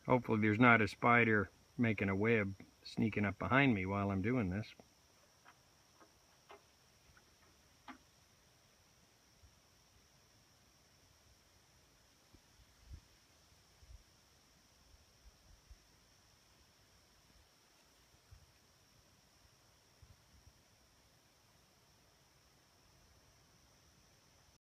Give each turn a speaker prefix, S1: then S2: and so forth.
S1: Hopefully there's not a spider making a web sneaking up behind me while I'm doing this.